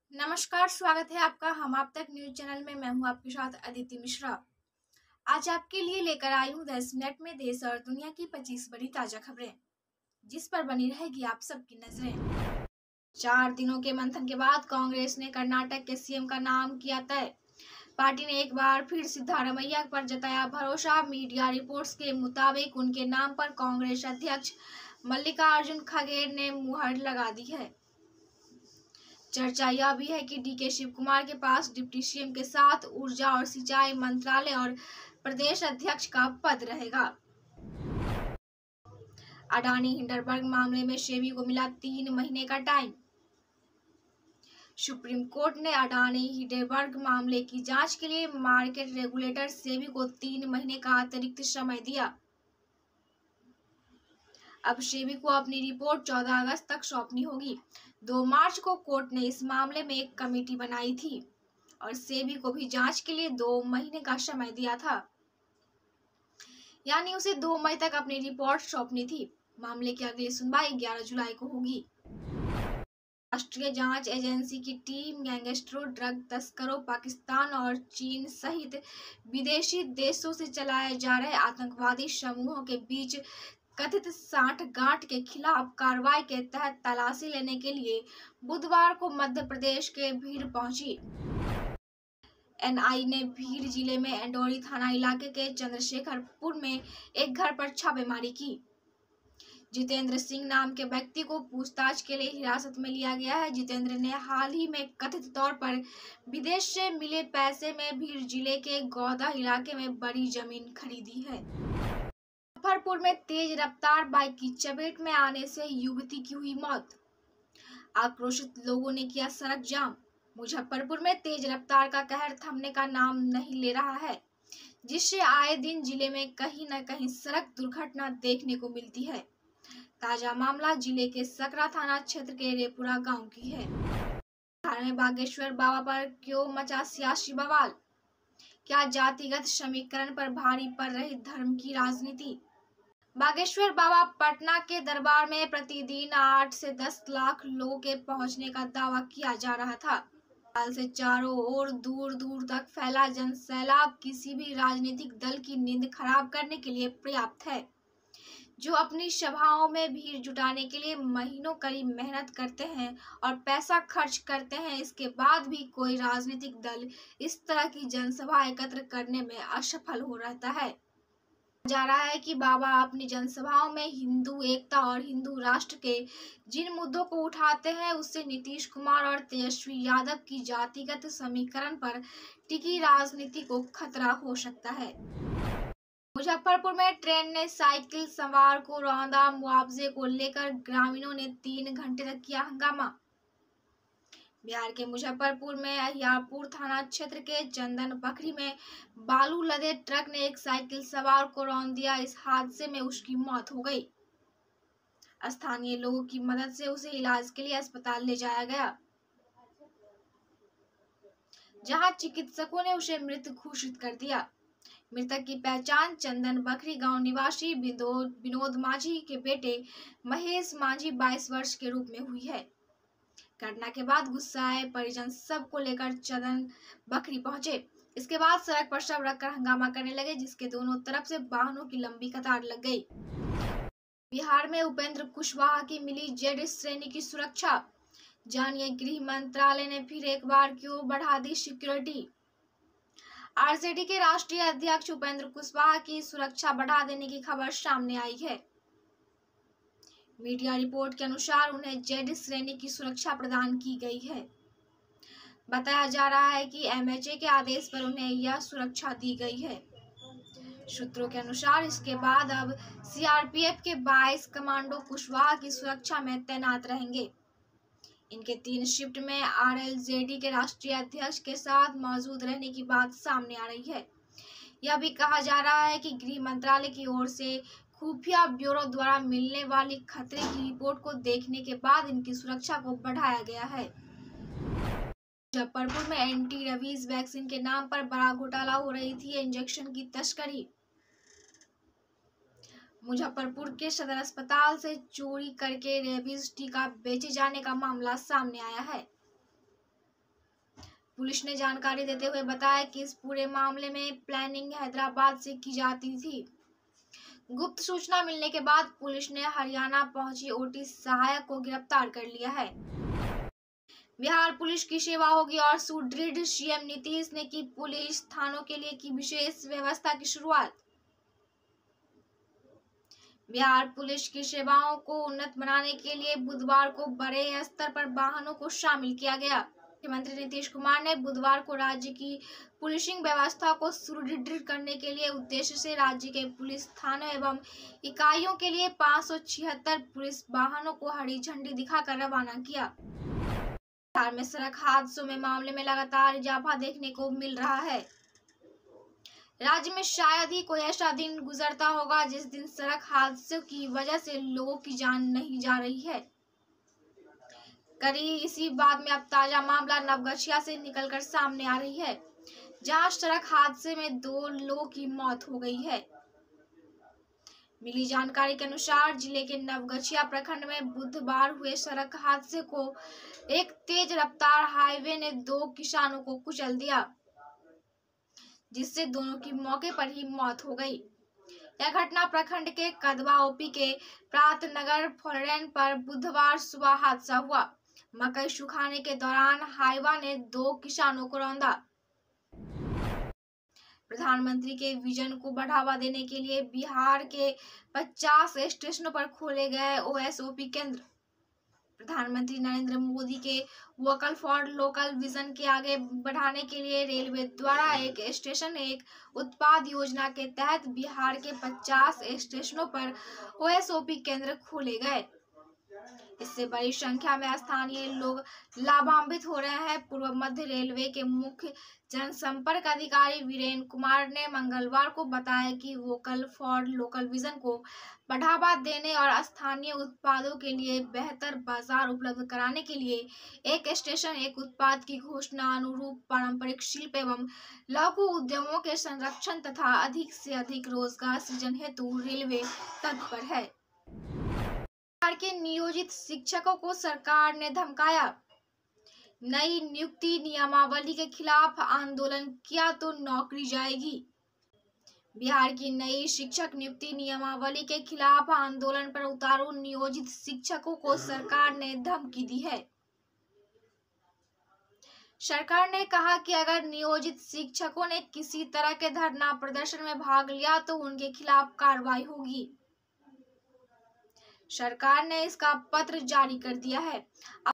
नमस्कार, स्वागत है आपका हम आप तक न्यूज चैनल में। मैं हूं आपके साथ अदिति मिश्रा। आज आपके लिए लेकर आई हूं 10 मिनट में देश और दुनिया की 25 बड़ी ताजा खबरें, जिस पर बनी रहेगी आप सबकी नजरें। 4 दिनों के मंथन के बाद कांग्रेस ने कर्नाटक के सीएम का नाम किया तय। पार्टी ने एक बार फिर सिद्धारमैया पर जताया भरोसा। मीडिया रिपोर्ट्स के मुताबिक उनके नाम पर कांग्रेस अध्यक्ष मल्लिकार्जुन खड़गे ने मुहर लगा दी है। चर्चा यह भी है कि डीके शिव कुमार के पास डिप्टी सीएम के साथ ऊर्जा और सिंचाई मंत्रालय और प्रदेश अध्यक्ष का पद रहेगा। अडानी हिंडनबर्ग मामले में सेबी को मिला 3 महीने का टाइम। सुप्रीम कोर्ट ने अडानी हिंडनबर्ग मामले की जांच के लिए मार्केट रेगुलेटर सेबी को 3 महीने का अतिरिक्त समय दिया। अब सेबी को अपनी रिपोर्ट 14 अगस्त तक सौंपनी होगी। 2 मार्च को कोर्ट ने इस मामले में एक कमेटी बनाई थी और सेबी को भी जांच के लिए 2 महीने का समय दिया था, यानी उसे 2 मई तक अपनी रिपोर्ट सौंपनी थी। मामले की अगली सुनवाई 11 जुलाई को होगी। राष्ट्रीय जांच एजेंसी की टीम गैंगस्टरों, ड्रग तस्करों, पाकिस्तान और चीन सहित विदेशी देशों से चलाए जा रहे आतंकवादी समूहों के बीच कथित सांठगांठ के खिलाफ कार्रवाई के तहत तलाशी लेने के लिए बुधवार को मध्य प्रदेश के भीड़ पहुंची। एनआई ने भीड़ जिले में एंडोरी थाना इलाके के चंद्रशेखरपुर में एक घर पर छापेमारी की। जितेंद्र सिंह नाम के व्यक्ति को पूछताछ के लिए हिरासत में लिया गया है। जितेंद्र ने हाल ही में कथित तौर पर विदेश से मिले पैसे में भीड़ जिले के गौदा इलाके में बड़ी जमीन खरीदी है। मुजफ्फरपुर में तेज रफ्तार बाइक की चपेट में आने से युवती की हुई मौत। आक्रोशित लोगों ने किया सड़क जाम। मुजफ्फरपुर में तेज रफ्तार का कहर थमने का नाम नहीं ले रहा है, जिससे आए दिन जिले में कहीं न कहीं सड़क दुर्घटना देखने को मिलती है। ताजा मामला जिले के सकरा थाना क्षेत्र के रेपुरा गांव की है। बिहार में बागेश्वर बाबा पर क्यों मचा सियासी बवाल? क्या जातिगत समीकरण पर भारी पड़ रही धर्म की राजनीति? बागेश्वर बाबा पटना के दरबार में प्रतिदिन 8 से 10 लाख लोगों के पहुंचने का दावा किया जा रहा था। साल से चारों ओर दूर दूर तक फैला जनसैलाब किसी भी राजनीतिक दल की नींद खराब करने के लिए पर्याप्त है, जो अपनी सभाओं में भीड़ जुटाने के लिए महीनों कड़ी मेहनत करते हैं और पैसा खर्च करते हैं। इसके बाद भी कोई राजनीतिक दल इस तरह की जनसभा एकत्र करने में असफल हो रहता है। जा रहा है कि बाबा अपनी जनसभाओं में हिंदू एकता और हिंदू राष्ट्र के जिन मुद्दों को उठाते हैं, उससे नीतीश कुमार और तेजस्वी यादव की जातिगत समीकरण पर टिकी राजनीति को खतरा हो सकता है। मुजफ्फरपुर में ट्रेन ने साइकिल सवार को रौंदा। मुआवजे को लेकर ग्रामीणों ने 3 घंटे तक किया हंगामा। बिहार के मुजफ्फरपुर में अहियापुर थाना क्षेत्र के चंदन बखरी में बालू लदे ट्रक ने एक साइकिल सवार को रौंद दिया। इस हादसे में उसकी मौत हो गई। स्थानीय लोगों की मदद से उसे इलाज के लिए अस्पताल ले जाया गया, जहां चिकित्सकों ने उसे मृत घोषित कर दिया। मृतक की पहचान चंदन बखरी गांव निवासी विनोद मांझी के बेटे महेश मांझी 22 वर्ष के रूप में हुई है। घटना के बाद गुस्साए परिजन सबको लेकर चंदन बखरी पहुंचे। इसके बाद सड़क पर शव रखकर हंगामा करने लगे, जिसके दोनों तरफ से वाहनों की लंबी कतार लग गई। बिहार में उपेंद्र कुशवाहा की मिली जेड श्रेणी की सुरक्षा। जानिए गृह मंत्रालय ने फिर एक बार क्यों बढ़ा दी सिक्योरिटी। आरजेडी के राष्ट्रीय अध्यक्ष उपेंद्र कुशवाहा की सुरक्षा बढ़ा देने की खबर सामने आई है। मीडिया रिपोर्ट के अनुसार उन्हें जेड श्रेणी की सुरक्षा प्रदान की गई है। बताया जा रहा है कि एमएचए के आदेश पर उन्हें यह सुरक्षा दी गई है। सूत्रों के अनुसार इसके बाद अब सीआरपीएफ के 22 कमांडो कुशवाहा की सुरक्षा में तैनात रहेंगे। इनके 3 शिफ्ट में आरएलजेडी के राष्ट्रीय अध्यक्ष के साथ मौजूद रहने की बात सामने आ रही है। यह भी कहा जा रहा है कि गृह मंत्रालय की ओर से खुफिया ब्यूरो द्वारा मिलने वाली खतरे की रिपोर्ट को देखने के बाद इनकी सुरक्षा को बढ़ाया गया है। मुजफ्फरपुर में एंटी रेबीज वैक्सीन के नाम पर बड़ा घोटाला हो रही थी। इंजेक्शन की तस्करी। मुजफ्फरपुर के सदर अस्पताल से चोरी करके रेबीज टीका बेचे जाने का मामला सामने आया है। पुलिस ने जानकारी देते हुए बताया कि इस पूरे मामले में प्लानिंग हैदराबाद से की जाती थी। गुप्त सूचना मिलने के बाद पुलिस ने हरियाणा पहुंची ओटी सहायक को गिरफ्तार कर लिया है। बिहार पुलिस की सेवा होगी और सुदृढ़, सीएम नीतीश ने की पुलिस थानों के लिए की विशेष व्यवस्था की शुरुआत। बिहार पुलिस की सेवाओं को उन्नत बनाने के लिए बुधवार को बड़े स्तर पर वाहनों को शामिल किया गया। मुख्यमंत्री नीतीश कुमार ने बुधवार को राज्य की पुलिसिंग व्यवस्था को सुदृढ़ करने के लिए उद्देश्य से राज्य के पुलिस थानों एवं इकाइयों के लिए 576 पुलिस वाहनों को हरी झंडी दिखाकर रवाना किया। बिहार में सड़क हादसों में मामले में लगातार इजाफा देखने को मिल रहा है। राज्य में शायद ही कोई ऐसा दिन गुजरता होगा जिस दिन सड़क हादसों की वजह से लोगों की जान नहीं जा रही है। करीब इसी बात में अब ताजा मामला नवगछिया से निकलकर सामने आ रही है, जहां सड़क हादसे में 2 लोगों की मौत हो गई है। मिली जानकारी के अनुसार जिले के नवगछिया प्रखंड में बुधवार हुए सड़क हादसे को एक तेज रफ्तार हाईवे ने 2 किसानों को कुचल दिया, जिससे दोनों की मौके पर ही मौत हो गई। यह घटना प्रखंड के कदवा ओपी के प्रातनगर फोरलेन पर बुधवार सुबह हादसा हुआ। मकई सुखाने के दौरान हाईवा ने 2 किसानों को रौंदा। प्रधानमंत्री के विजन को बढ़ावा देने के लिए बिहार के 50 स्टेशनों पर खोले गए ओएसओपी केंद्र। प्रधानमंत्री नरेंद्र मोदी के वोकल फॉर लोकल विजन के आगे बढ़ाने के लिए रेलवे द्वारा एक स्टेशन एक उत्पाद योजना के तहत बिहार के 50 स्टेशनों पर ओएसओपी केंद्र खोले गए। इससे बड़ी संख्या में स्थानीय लोग लाभान्वित हो रहे हैं। पूर्व मध्य रेलवे के मुख्य जनसंपर्क अधिकारी वीरेंद्र कुमार ने मंगलवार को बताया कि वोकल फॉर लोकल विजन को बढ़ावा देने और स्थानीय उत्पादों के लिए बेहतर बाजार उपलब्ध कराने के लिए एक स्टेशन एक उत्पाद की घोषणा अनुरूप पारंपरिक शिल्प एवं लघु उद्यमों के संरक्षण तथा अधिक से अधिक रोजगार सृजन हेतु रेलवे तत्पर है। बिहार के नियोजित शिक्षकों को सरकार ने धमकाया। नई नियुक्ति नियमावली के खिलाफ आंदोलन किया तो नौकरी जाएगी। बिहार की नई शिक्षक नियुक्ति नियमावली के खिलाफ आंदोलन पर उतारू नियोजित शिक्षकों को सरकार ने धमकी दी है। सरकार ने कहा कि अगर नियोजित शिक्षकों ने किसी तरह के धरना प्रदर्शन में भाग लिया तो उनके खिलाफ कार्रवाई होगी। सरकार ने इसका पत्र जारी कर दिया है।